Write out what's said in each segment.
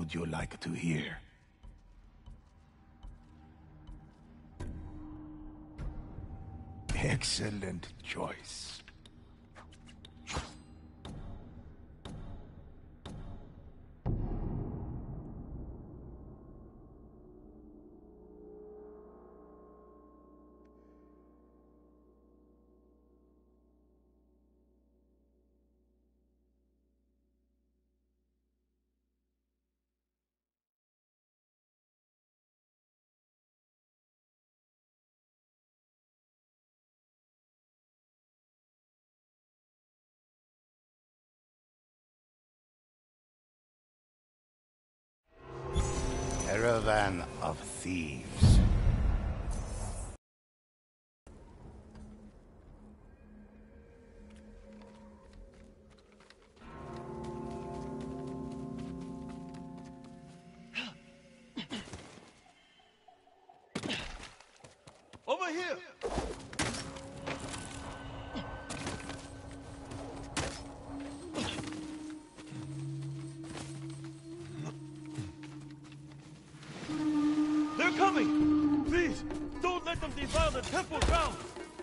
would you like to hear? Excellent choice. Caravan of Thieves. Over here! They're coming! Please, don't let them defile the temple grounds!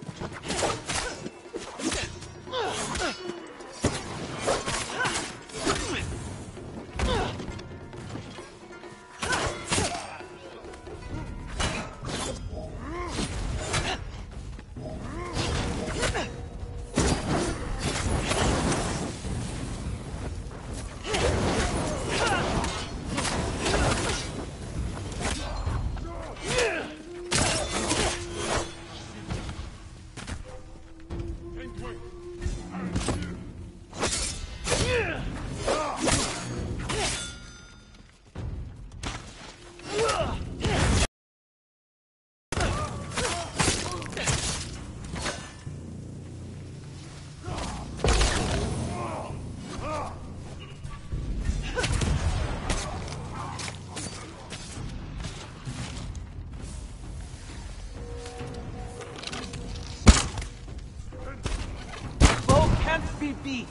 Be beat.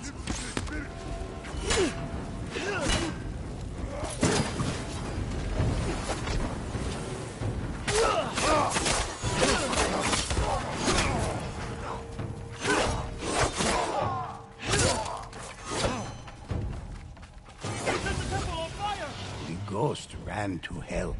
The ghost ran to hell.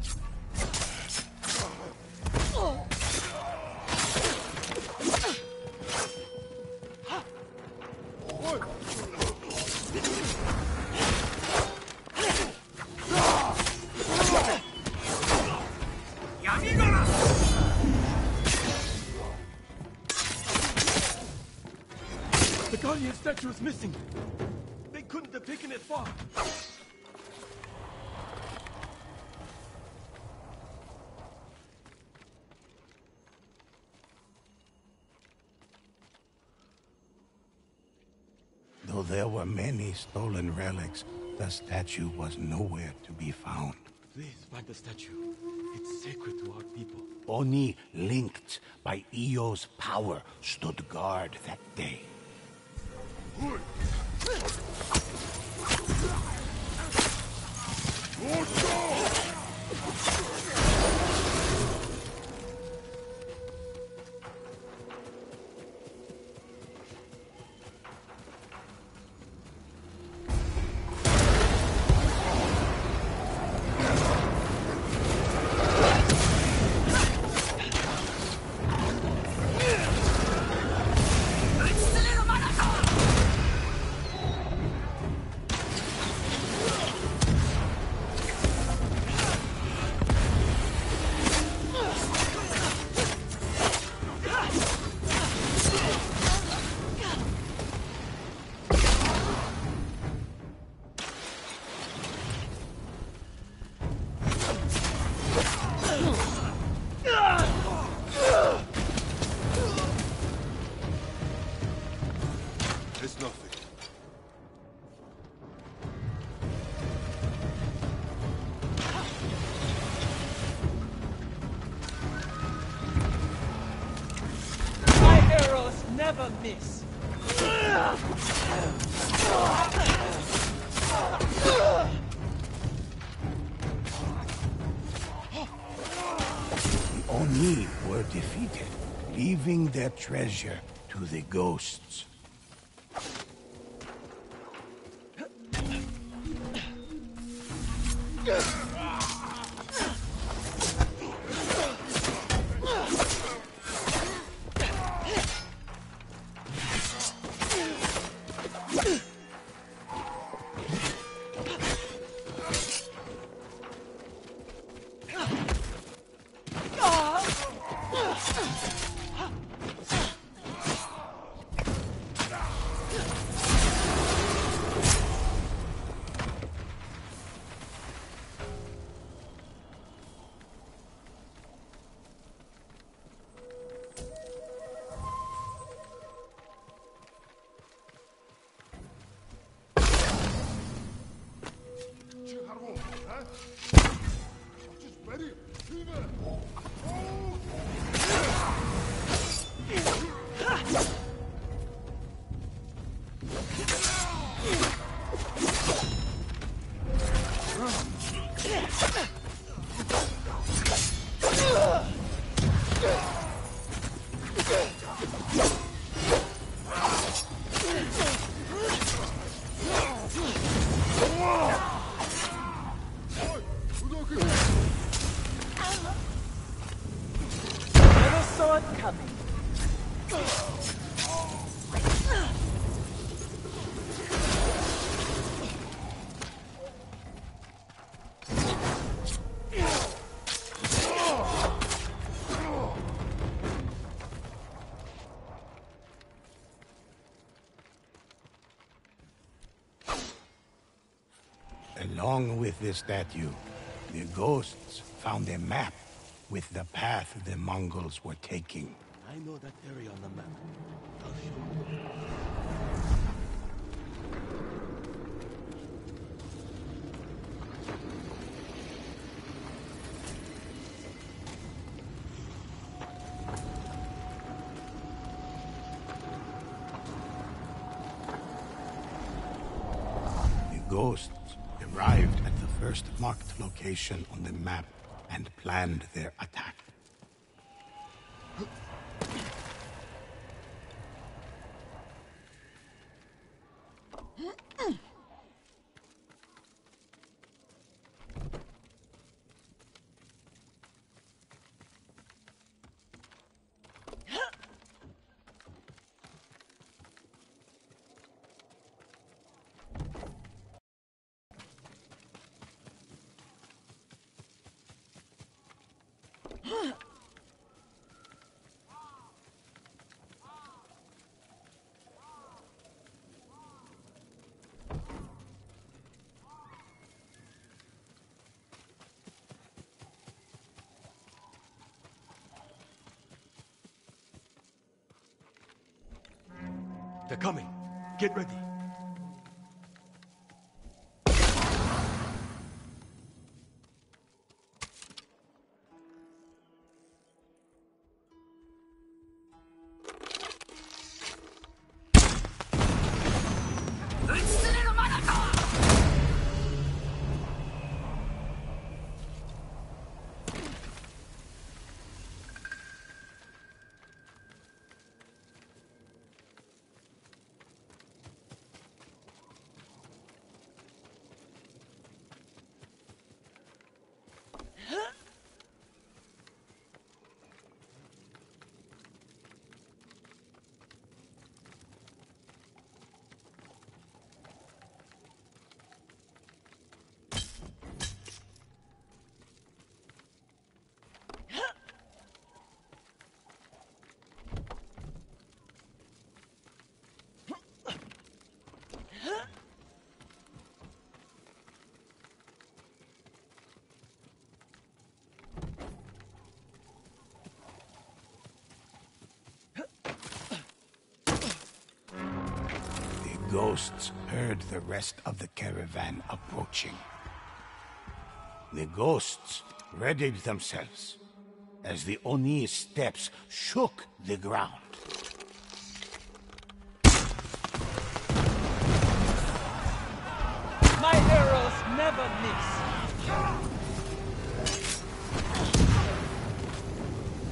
The Guardian statue is missing. They couldn't have taken it far. Though there were many stolen relics, the statue was nowhere to be found. Please find the statue. It's sacred to our people. Oni, linked by Io's power, stood guard that day. It's nothing. My arrows never miss. Oni were defeated, leaving their treasure to the ghosts. Never saw it coming. Along with the statue, the ghosts found a map with the path the Mongols were taking. I know that area on the map. I'll show you. The ghosts arrived at the first marked location on the map and planned their attack. They're coming. Get ready. Ghosts heard the rest of the caravan approaching. The ghosts readied themselves as the Oni's steps shook the ground. My arrows never miss.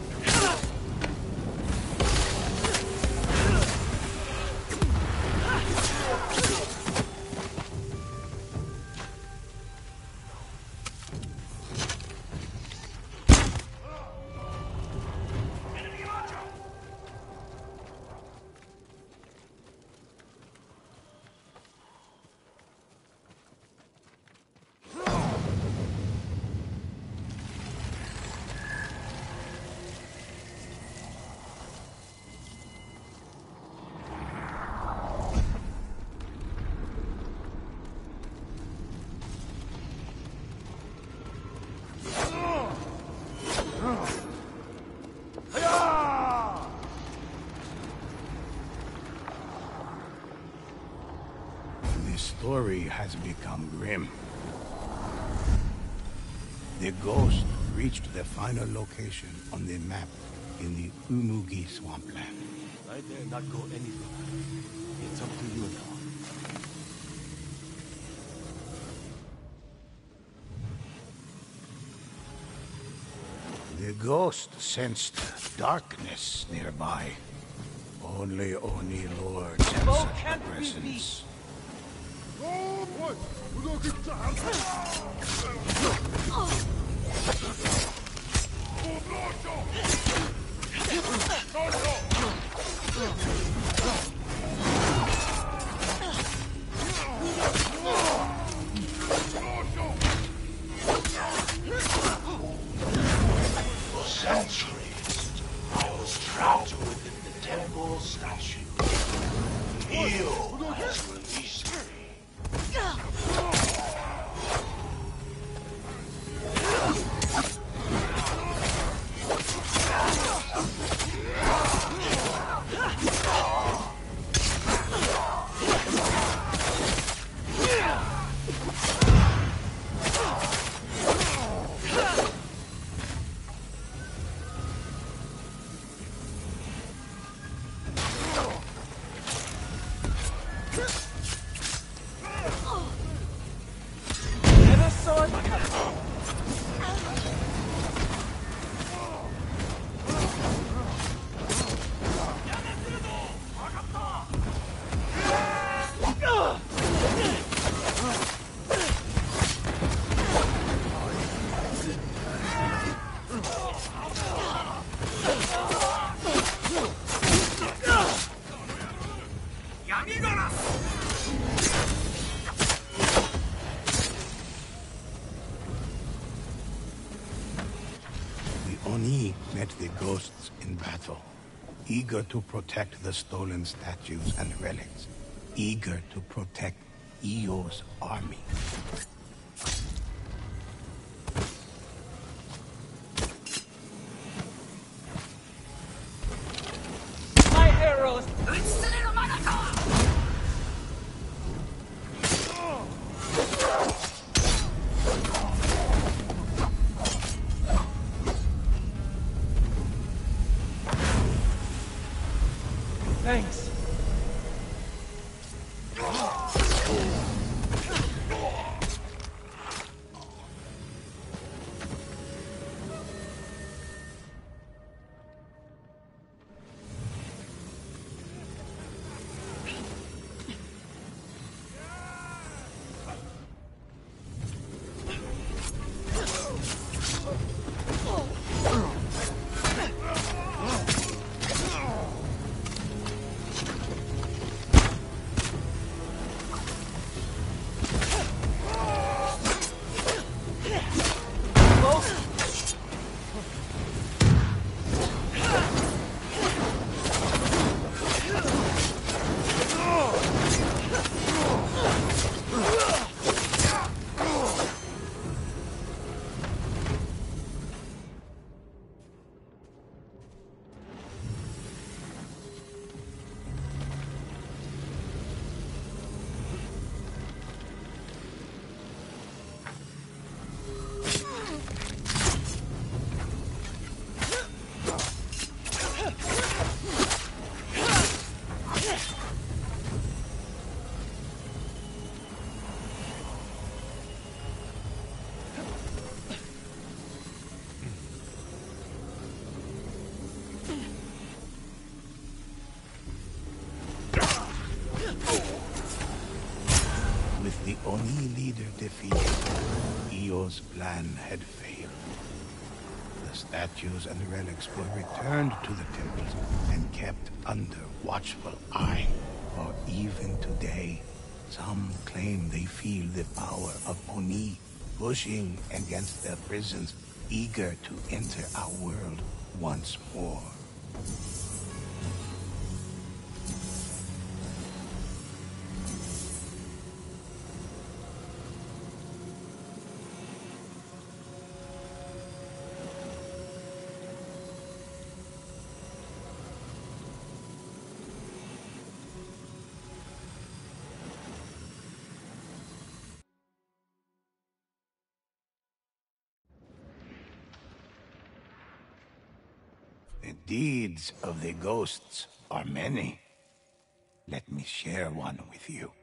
has become grim. The ghost reached the final location on the map in the Umugi swampland. I dare not go any further. It's up to you now. The ghost sensed darkness nearby. Only Oni lords have Foe such a can't be presence. For centuries, I was trapped within the temple statue. Io has released me. Never saw it coming. The Oni met the ghosts in battle, eager to protect the stolen statues and relics, eager to protect Io's army. My arrows. Thanks. With the Oni leader defeated, Io's plan had failed. The statues and relics were returned to the temples and kept under watchful eye. For even today, some claim they feel the power of Oni pushing against their prisons, eager to enter our world once more. The deeds of the ghosts are many. Let me share one with you.